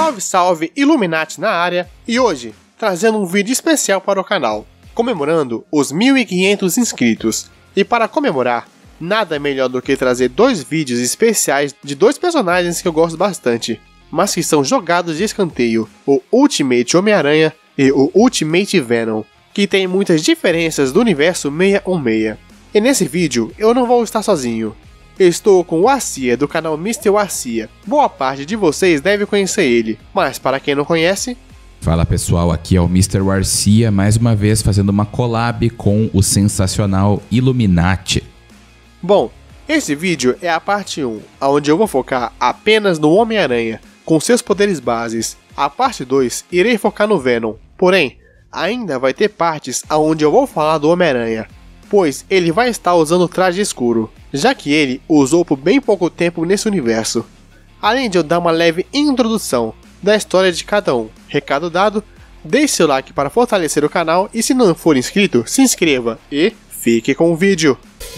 Salve, salve, Illuminati na área, e hoje, trazendo um vídeo especial para o canal, comemorando os 1500 inscritos. E para comemorar, nada melhor do que trazer dois vídeos especiais de dois personagens que eu gosto bastante, mas que são jogados de escanteio, o Ultimate Homem-Aranha e o Ultimate Venom, que tem muitas diferenças do universo 616. E nesse vídeo, eu não vou estar sozinho. Estou com o Arcia, do canal Mr. Arcia. Boa parte de vocês deve conhecer ele, mas para quem não conhece... Fala pessoal, aqui é o Mr. Arcia, mais uma vez fazendo uma collab com o sensacional Illuminati. Bom, esse vídeo é a parte 1, onde eu vou focar apenas no Homem-Aranha, com seus poderes bases. A parte 2, irei focar no Venom, porém, ainda vai ter partes onde eu vou falar do Homem-Aranha, pois ele vai estar usando traje escuro, já que ele usou por bem pouco tempo nesse universo. Além de eu dar uma leve introdução da história de cada um. Recado dado, deixe seu like para fortalecer o canal e se não for inscrito, se inscreva e fique com o vídeo.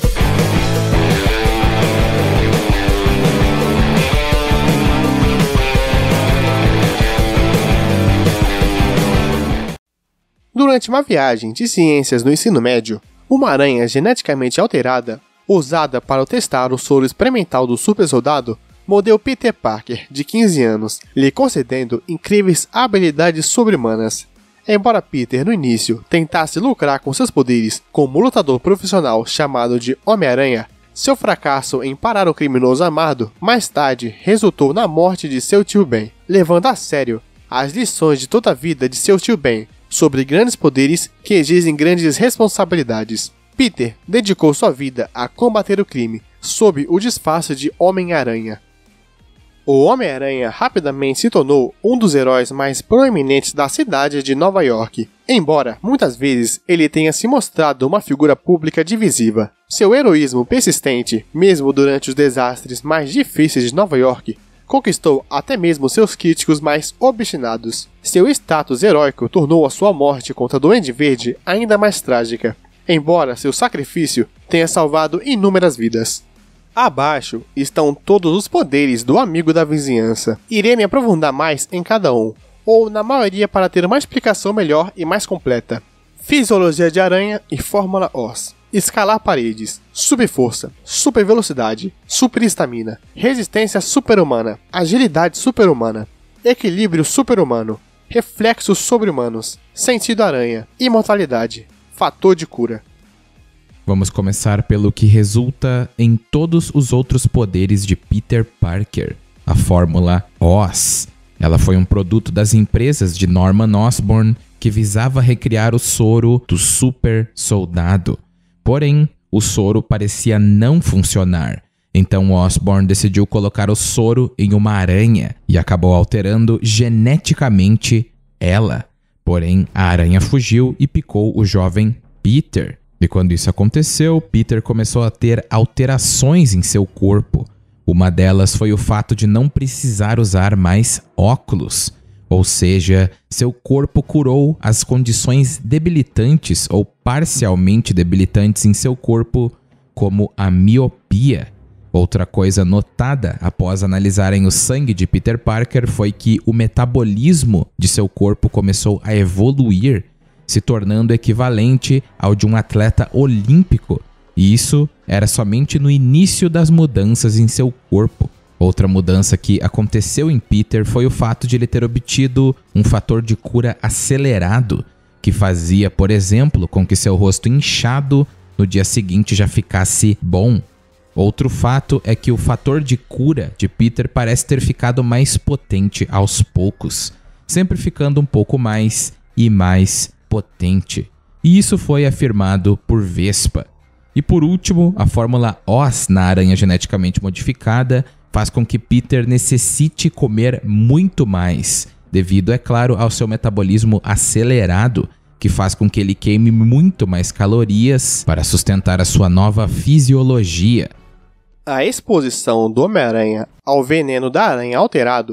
Durante uma viagem de ciências no ensino médio, uma aranha geneticamente alterada, usada para testar o soro experimental do super soldado, mordeu Peter Parker, de 15 anos, lhe concedendo incríveis habilidades sobre-humanas. Embora Peter, no início, tentasse lucrar com seus poderes como lutador profissional chamado de Homem-Aranha, seu fracasso em parar o criminoso amado, mais tarde, resultou na morte de seu tio Ben, levando a sério as lições de toda a vida de seu tio Ben, sobre grandes poderes que exigem grandes responsabilidades. Peter dedicou sua vida a combater o crime, sob o disfarce de Homem-Aranha. O Homem-Aranha rapidamente se tornou um dos heróis mais proeminentes da cidade de Nova York, embora muitas vezes ele tenha se mostrado uma figura pública divisiva. Seu heroísmo persistente, mesmo durante os desastres mais difíceis de Nova York, conquistou até mesmo seus críticos mais obstinados. Seu status heróico tornou a sua morte contra Duende Verde ainda mais trágica, embora seu sacrifício tenha salvado inúmeras vidas. Abaixo estão todos os poderes do amigo da vizinhança. Irei me aprofundar mais em cada um, ou na maioria para ter uma explicação melhor e mais completa. Fisiologia de aranha e fórmula Oz. Escalar paredes, subforça, supervelocidade, superestamina, resistência super-humana, agilidade super-humana, equilíbrio super-humano, reflexos sobre-humanos, sentido aranha, imortalidade, fator de cura. Vamos começar pelo que resulta em todos os outros poderes de Peter Parker, a fórmula Oz. Ela foi um produto das empresas de Norman Osborn que visava recriar o soro do super soldado. Porém, o soro parecia não funcionar, então Osborn decidiu colocar o soro em uma aranha e acabou alterando geneticamente ela. Porém, a aranha fugiu e picou o jovem Peter. E quando isso aconteceu, Peter começou a ter alterações em seu corpo. Uma delas foi o fato de não precisar usar mais óculos. Ou seja, seu corpo curou as condições debilitantes ou parcialmente debilitantes em seu corpo, como a miopia. Outra coisa notada após analisarem o sangue de Peter Parker foi que o metabolismo de seu corpo começou a evoluir, se tornando equivalente ao de um atleta olímpico. E isso era somente no início das mudanças em seu corpo. Outra mudança que aconteceu em Peter foi o fato de ele ter obtido um fator de cura acelerado, que fazia, por exemplo, com que seu rosto inchado no dia seguinte já ficasse bom. Outro fato é que o fator de cura de Peter parece ter ficado mais potente aos poucos, sempre ficando um pouco mais e mais potente. E isso foi afirmado por Vespa. E por último, a fórmula Oz na aranha geneticamente modificada faz com que Peter necessite comer muito mais, devido, é claro, ao seu metabolismo acelerado, que faz com que ele queime muito mais calorias para sustentar a sua nova fisiologia. A exposição do Homem-Aranha ao veneno da aranha alterado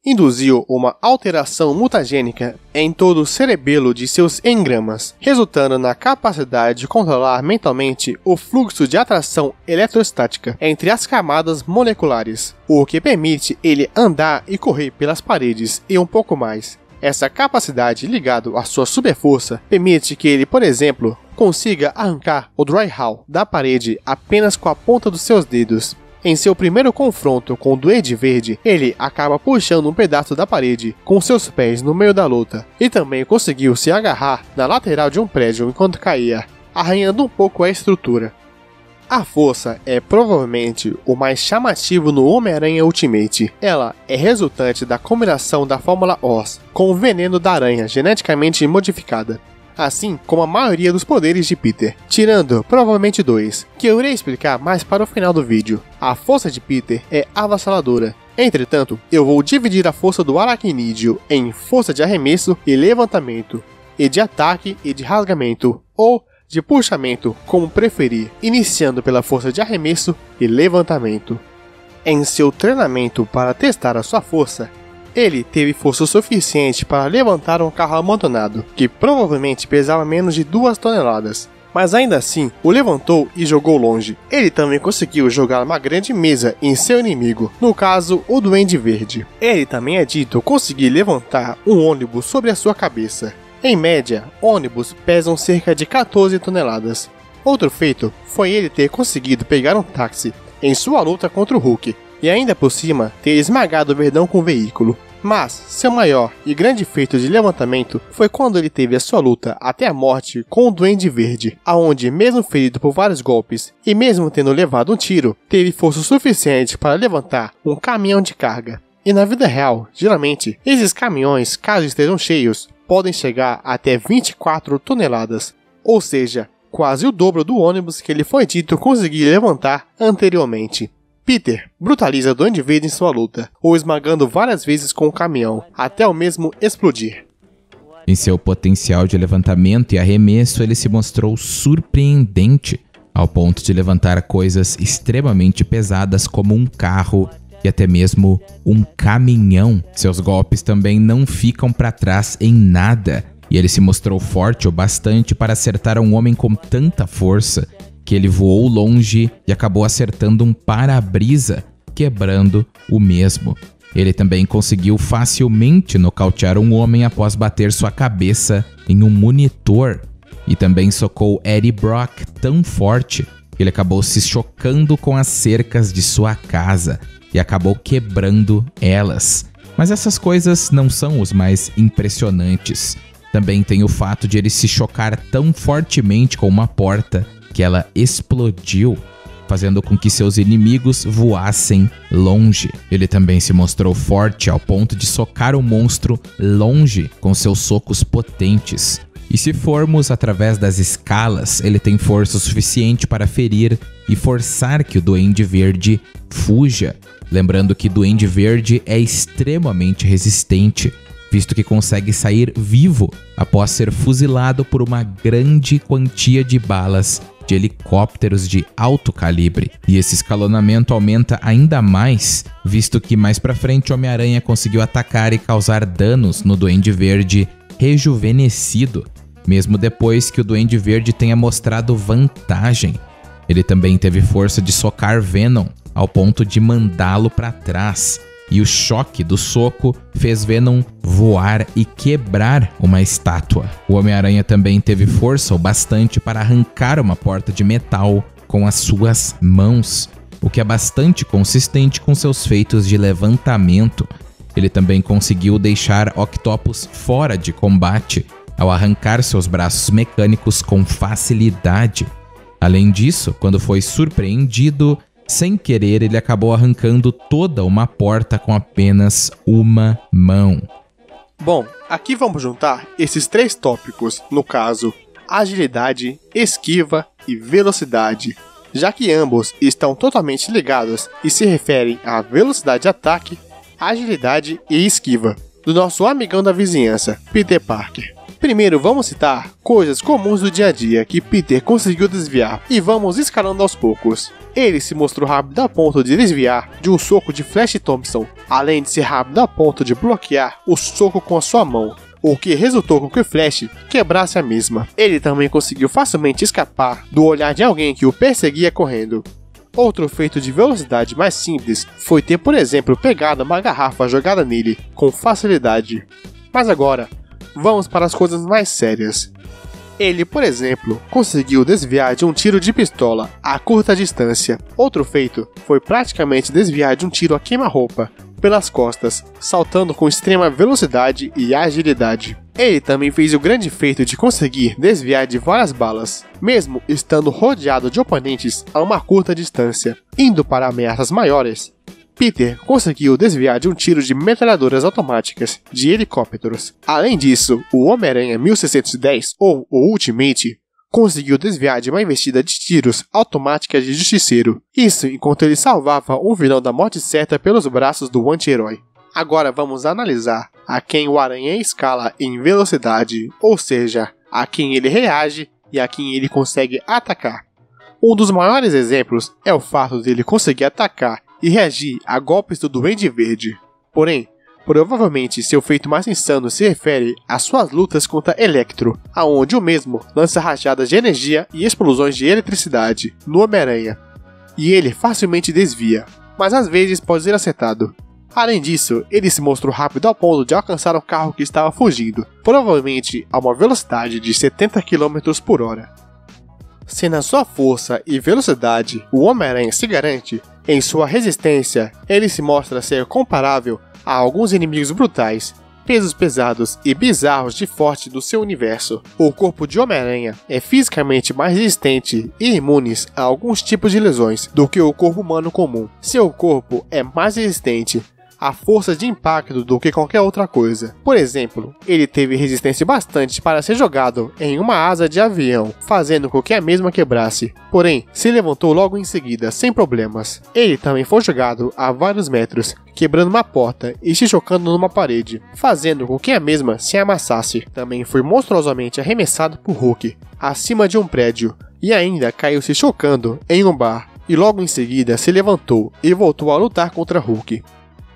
induziu uma alteração mutagênica em todo o cerebelo de seus engramas, resultando na capacidade de controlar mentalmente o fluxo de atração eletrostática entre as camadas moleculares, o que permite ele andar e correr pelas paredes e um pouco mais. Essa capacidade, ligada à sua superforça, permite que ele, por exemplo, consiga arrancar o Dryhowl da parede apenas com a ponta dos seus dedos. Em seu primeiro confronto com o Duende Verde, ele acaba puxando um pedaço da parede com seus pés no meio da luta, e também conseguiu se agarrar na lateral de um prédio enquanto caía, arranhando um pouco a estrutura. A força é provavelmente o mais chamativo no Homem-Aranha Ultimate. Ela é resultante da combinação da Fórmula Oz com o veneno da aranha geneticamente modificada, assim como a maioria dos poderes de Peter, tirando provavelmente 2, que eu irei explicar mais para o final do vídeo. A força de Peter é avassaladora. Entretanto, eu vou dividir a força do Aracnídeo em força de arremesso e levantamento, e de ataque e de rasgamento, ou de puxamento, como preferir, iniciando pela força de arremesso e levantamento. Em seu treinamento para testar a sua força, ele teve força suficiente para levantar um carro abandonado, que provavelmente pesava menos de 2 toneladas, mas ainda assim o levantou e jogou longe. Ele também conseguiu jogar uma grande mesa em seu inimigo, no caso o Duende Verde. Ele também é dito conseguir levantar um ônibus sobre a sua cabeça. Em média, ônibus pesam cerca de 14 toneladas. Outro feito foi ele ter conseguido pegar um táxi em sua luta contra o Hulk, e ainda por cima ter esmagado o Verdão com o veículo. Mas seu maior e grande feito de levantamento foi quando ele teve a sua luta até a morte com o Duende Verde, aonde, mesmo ferido por vários golpes e mesmo tendo levado um tiro, teve força suficiente para levantar um caminhão de carga. E na vida real, geralmente, esses caminhões, caso estejam cheios, podem chegar até 24 toneladas, ou seja, quase o dobro do ônibus que ele foi dito conseguir levantar anteriormente. Peter brutaliza o Duende Verde em sua luta, o esmagando várias vezes com o caminhão, até o mesmo explodir. Em seu potencial de levantamento e arremesso, ele se mostrou surpreendente, ao ponto de levantar coisas extremamente pesadas como um carro e até mesmo um caminhão. Seus golpes também não ficam para trás em nada, e ele se mostrou forte o bastante para acertar um homem com tanta força que ele voou longe e acabou acertando um para-brisa, quebrando o mesmo. Ele também conseguiu facilmente nocautear um homem após bater sua cabeça em um monitor, e também socou Eddie Brock tão forte que ele acabou se chocando com as cercas de sua casa e acabou quebrando elas. Mas essas coisas não são os mais impressionantes. Também tem o fato de ele se chocar tão fortemente com uma porta que ela explodiu, fazendo com que seus inimigos voassem longe. Ele também se mostrou forte ao ponto de socar o monstro longe com seus socos potentes. E se formos através das escalas, ele tem força suficiente para ferir e forçar que o Duende Verde fuja. Lembrando que Duende Verde é extremamente resistente, visto que consegue sair vivo após ser fuzilado por uma grande quantia de balas de helicópteros de alto calibre. E esse escalonamento aumenta ainda mais, visto que mais pra frente o Homem-Aranha conseguiu atacar e causar danos no Duende Verde rejuvenescido, mesmo depois que o Duende Verde tenha mostrado vantagem. Ele também teve força de socar Venom ao ponto de mandá-lo para trás, e o choque do soco fez Venom voar e quebrar uma estátua. O Homem-Aranha também teve força o bastante para arrancar uma porta de metal com as suas mãos, o que é bastante consistente com seus feitos de levantamento. Ele também conseguiu deixar Octopus fora de combate ao arrancar seus braços mecânicos com facilidade. Além disso, quando foi surpreendido, sem querer, ele acabou arrancando toda uma porta com apenas uma mão. Bom, aqui vamos juntar esses 3 tópicos, no caso, agilidade, esquiva e velocidade, já que ambos estão totalmente ligados e se referem à velocidade de ataque, agilidade e esquiva do nosso amigão da vizinhança, Peter Parker. Primeiro vamos citar coisas comuns do dia a dia que Peter conseguiu desviar e vamos escalando aos poucos. Ele se mostrou rápido a ponto de desviar de um soco de Flash Thompson, além de ser rápido a ponto de bloquear o soco com a sua mão, o que resultou com que o Flash quebrasse a mesma. Ele também conseguiu facilmente escapar do olhar de alguém que o perseguia correndo. Outro feito de velocidade mais simples foi ter, por exemplo, pegado uma garrafa jogada nele com facilidade. Mas agora, vamos para as coisas mais sérias. Ele, por exemplo, conseguiu desviar de um tiro de pistola a curta distância. Outro feito foi praticamente desviar de um tiro a queima-roupa pelas costas, saltando com extrema velocidade e agilidade. Ele também fez o grande feito de conseguir desviar de várias balas, mesmo estando rodeado de oponentes a uma curta distância. Indo para ameaças maiores, Peter conseguiu desviar de um tiro de metralhadoras automáticas de helicópteros. Além disso, o Homem-Aranha 1610, ou o Ultimate, conseguiu desviar de uma investida de tiros automáticas de Justiceiro. Isso enquanto ele salvava um vilão da morte certa pelos braços do anti-herói. Agora vamos analisar a quem o Aranha escala em velocidade, ou seja, a quem ele reage e a quem ele consegue atacar. Um dos maiores exemplos é o fato dele conseguir atacar e reagir a golpes do Duende Verde. Porém, provavelmente seu feito mais insano se refere às suas lutas contra Electro, aonde o mesmo lança rajadas de energia e explosões de eletricidade no Homem-Aranha, e ele facilmente desvia, mas às vezes pode ser acertado. Além disso, ele se mostrou rápido ao ponto de alcançar o carro que estava fugindo, provavelmente a uma velocidade de 70 km por hora. Se na sua força e velocidade o Homem-Aranha se garante, em sua resistência ele se mostra ser comparável a alguns inimigos brutais, pesos pesados e bizarros de forte do seu universo. O corpo de Homem-Aranha é fisicamente mais resistente e imune a alguns tipos de lesões do que o corpo humano comum. Seu corpo é mais resistente a forças de impacto do que qualquer outra coisa. Por exemplo, ele teve resistência bastante para ser jogado em uma asa de avião, fazendo com que a mesma quebrasse. Porém, se levantou logo em seguida, sem problemas. Ele também foi jogado a vários metros, quebrando uma porta e se chocando numa parede, fazendo com que a mesma se amassasse. Também foi monstruosamente arremessado por Hulk, acima de um prédio, e ainda caiu se chocando em um bar, e logo em seguida se levantou e voltou a lutar contra Hulk.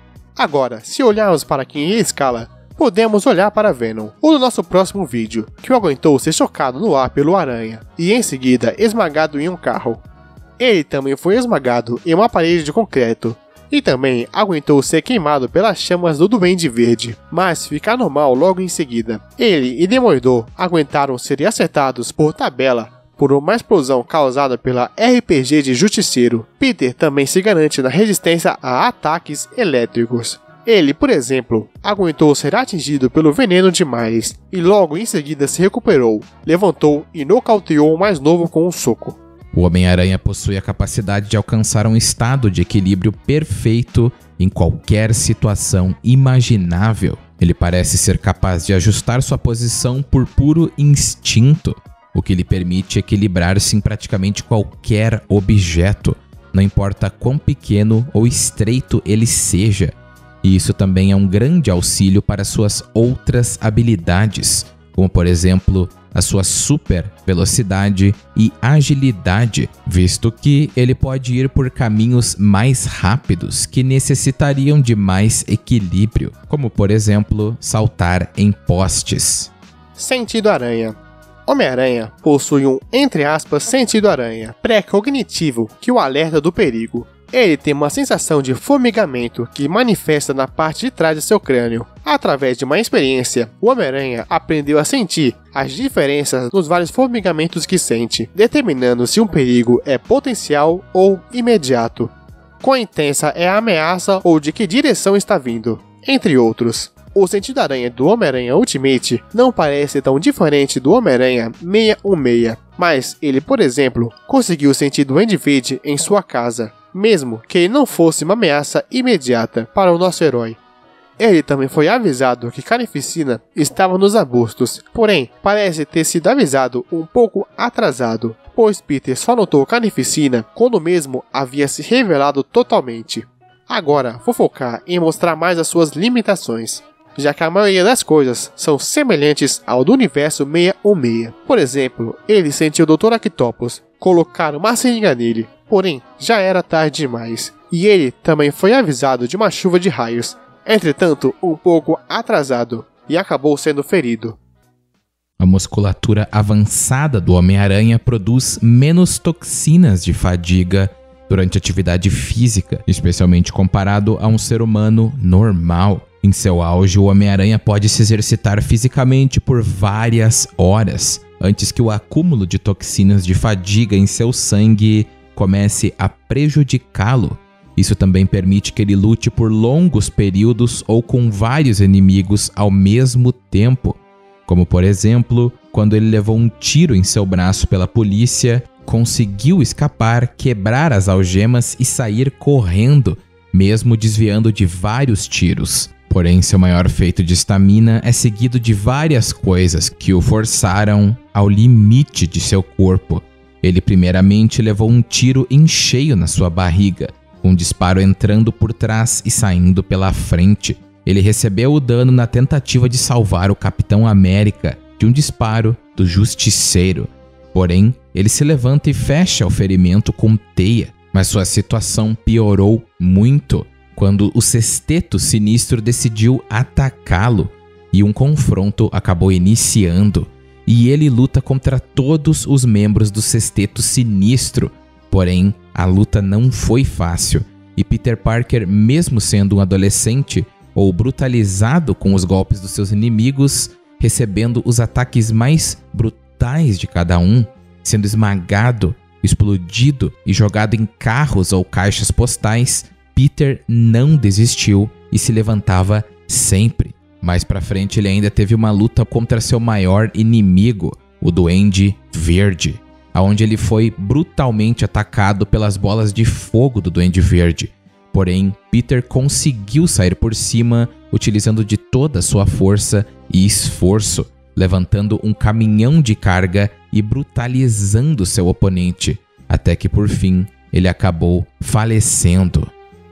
Agora, se olharmos para quem ele escala, podemos olhar para Venom, o do nosso próximo vídeo, que o aguentou ser chocado no ar pelo Aranha, e em seguida esmagado em um carro. Ele também foi esmagado em uma parede de concreto, e também aguentou ser queimado pelas chamas do Duende Verde, mas ficar normal logo em seguida. Ele e Demolidor aguentaram ser acertados por tabela por uma explosão causada pela RPG de Justiceiro. Peter também se garante na resistência a ataques elétricos. Ele, por exemplo, aguentou ser atingido pelo veneno de Miles, e logo em seguida se recuperou, levantou e nocauteou o mais novo com um soco. O Homem-Aranha possui a capacidade de alcançar um estado de equilíbrio perfeito em qualquer situação imaginável. Ele parece ser capaz de ajustar sua posição por puro instinto, o que lhe permite equilibrar-se em praticamente qualquer objeto, não importa quão pequeno ou estreito ele seja. E isso também é um grande auxílio para suas outras habilidades, como por exemplo, a sua super velocidade e agilidade, visto que ele pode ir por caminhos mais rápidos que necessitariam de mais equilíbrio, como por exemplo, saltar em postes. Sentido aranha. Homem-Aranha possui um, entre aspas, sentido aranha pré-cognitivo que o alerta do perigo. Ele tem uma sensação de formigamento que manifesta na parte de trás do seu crânio. Através de uma experiência, o Homem-Aranha aprendeu a sentir as diferenças nos vários formigamentos que sente, determinando se um perigo é potencial ou imediato, quão intensa é a ameaça ou de que direção está vindo, entre outros. O sentido aranha do Homem-Aranha Ultimate não parece tão diferente do Homem-Aranha 616, mas ele, por exemplo, conseguiu sentir Duende Verde em sua casa, mesmo que ele não fosse uma ameaça imediata para o nosso herói. Ele também foi avisado que Carnificina estava nos arbustos, porém parece ter sido avisado um pouco atrasado, pois Peter só notou Carnificina quando o mesmo havia se revelado totalmente. Agora vou focar em mostrar mais as suas limitações. já que a maioria das coisas são semelhantes ao do universo 616. Por exemplo, ele sentiu o Dr. Octopus colocar uma seringa nele, porém já era tarde demais, e ele também foi avisado de uma chuva de raios, entretanto um pouco atrasado, e acabou sendo ferido. A musculatura avançada do Homem-Aranha produz menos toxinas de fadiga durante a atividade física, especialmente comparado a um ser humano normal. Em seu auge, o Homem-Aranha pode se exercitar fisicamente por várias horas, antes que o acúmulo de toxinas de fadiga em seu sangue comece a prejudicá-lo. Isso também permite que ele lute por longos períodos ou com vários inimigos ao mesmo tempo, como por exemplo, quando ele levou um tiro em seu braço pela polícia, conseguiu escapar, quebrar as algemas e sair correndo, mesmo desviando de vários tiros. Porém, seu maior feito de estamina é seguido de várias coisas que o forçaram ao limite de seu corpo. Ele primeiramente levou um tiro em cheio na sua barriga, com um disparo entrando por trás e saindo pela frente. Ele recebeu o dano na tentativa de salvar o Capitão América de um disparo do Justiceiro. Porém, ele se levanta e fecha o ferimento com teia, mas sua situação piorou muito quando o Sexteto Sinistro decidiu atacá-lo e um confronto acabou iniciando. E ele luta contra todos os membros do Sexteto Sinistro. Porém, a luta não foi fácil e Peter Parker, mesmo sendo um adolescente ou brutalizado com os golpes dos seus inimigos, recebendo os ataques mais brutais de cada um, sendo esmagado, explodido e jogado em carros ou caixas postais, Peter não desistiu e se levantava sempre. Mais pra frente ele ainda teve uma luta contra seu maior inimigo, o Duende Verde, onde ele foi brutalmente atacado pelas bolas de fogo do Duende Verde. Porém, Peter conseguiu sair por cima, utilizando de toda a sua força e esforço, levantando um caminhão de carga e brutalizando seu oponente, até que por fim ele acabou falecendo.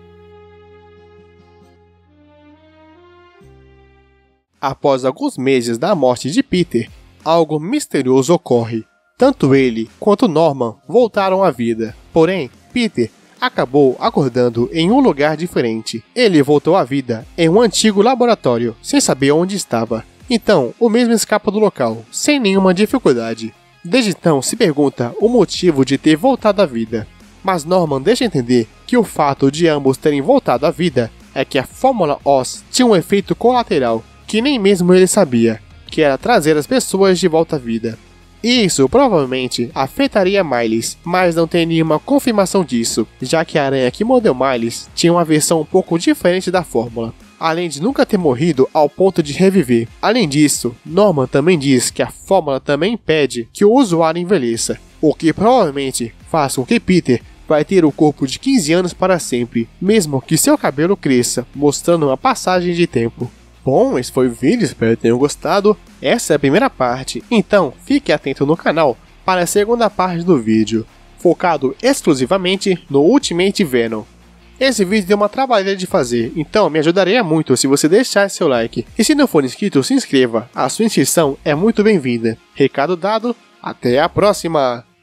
Após alguns meses da morte de Peter, algo misterioso ocorre. Tanto ele quanto Norman voltaram à vida. Porém, Peter acabou acordando em um lugar diferente. Ele voltou à vida em um antigo laboratório, sem saber onde estava. Então, o mesmo escapa do local, sem nenhuma dificuldade. Desde então, se pergunta o motivo de ter voltado à vida. Mas Norman deixa entender que o fato de ambos terem voltado à vida é que a Fórmula Oz tinha um efeito colateral que nem mesmo ele sabia, que era trazer as pessoas de volta à vida. E isso provavelmente afetaria Miles, mas não tem nenhuma confirmação disso, já que a aranha que mordeu Miles tinha uma versão um pouco diferente da fórmula, além de nunca ter morrido ao ponto de reviver. Além disso, Norman também diz que a fórmula também impede que o usuário envelheça, o que provavelmente faz com que Peter vai ter o corpo de 15 anos para sempre, mesmo que seu cabelo cresça, mostrando uma passagem de tempo. Bom, esse foi o vídeo, espero que tenham gostado. Essa é a primeira parte, então fique atento no canal para a segunda parte do vídeo, focado exclusivamente no Ultimate Venom. Esse vídeo deu uma trabalhada de fazer, então me ajudaria muito se você deixasse seu like. E se não for inscrito, se inscreva, a sua inscrição é muito bem-vinda. Recado dado, até a próxima!